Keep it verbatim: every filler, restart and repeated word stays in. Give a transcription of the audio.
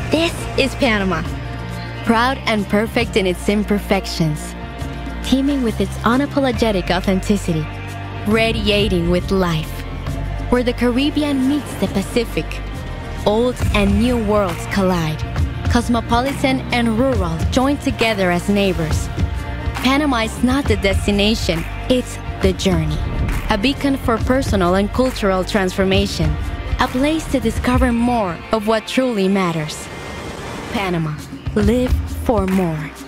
This is Panama, proud and perfect in its imperfections, teeming with its unapologetic authenticity, radiating with life, where the Caribbean meets the Pacific, old and new worlds collide, cosmopolitan and rural join together as neighbors. Panama is not the destination, it's the journey, a beacon for personal and cultural transformation, a place to discover more of what truly matters. Panama, live for more.